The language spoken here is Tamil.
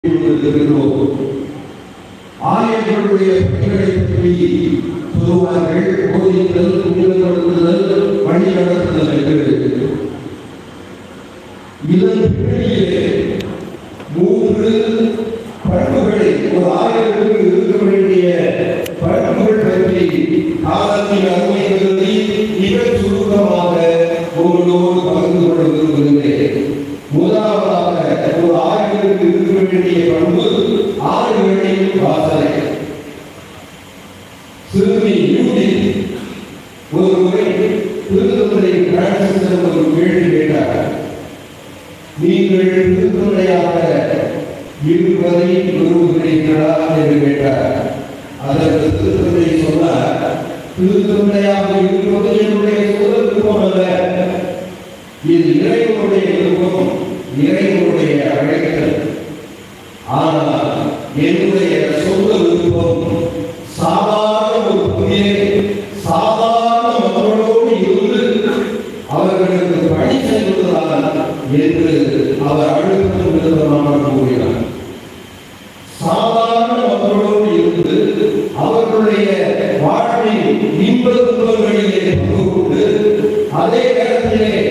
ஆயர்களுடைய பணிகளை பற்றி சொல்லுவார்கள். போதித்தல், துணிவுபடுத்துதல், வழி நடத்துதல் என்று. இதன் பின்னணியிலே 3 பண்புகளை ஒரு ஆயருக்கு இருக்க வேண்டிய பண்புகள் பற்றி காலத்தின் அருமை கருதி மிக சுருக்கமாக உங்களோடு பகிர்ந்து கொள்ள விரும்புகின்றேன். முதலாவதாக ஒரு ஆயருக்கு இருக்க வேண்டிய பண்பு 6 வேளையும் வாசனை. சிறுமி யூடித் ஒரு முறை திருத்தந்தை பிரான்சிஸ் ஒரு கேள்வி கேட்டார். நீங்கள் திருத்தந்தையாக இருப்பதை விரும்புகிறீர்களா என்று கேட்டார். அதற்கு திருத்தந்தை சொன்னார், திருத்தந்தையாக இருப்பது என்னுடைய சொந்த விருப்பம் அல்ல, இது இறைவனுடைய விருப்பம், இறைவனுடைய அழைத்தல். ஆனால் என்னுடைய சொந்த விருப்பம் சாதாரண ஒரு புதிய சாதாரண மக்களோடு இருந்து அவர்களுக்கு பணி செய்வதுதான் என்று அவர் அழுத்தம் விதமாக கூறினார். சாதாரண மக்களோடு இருந்து அவர்களுடைய வாழ்வின் இன்ப துன்பங்களிலே பங்கு கொண்டு அதே நேரத்திலே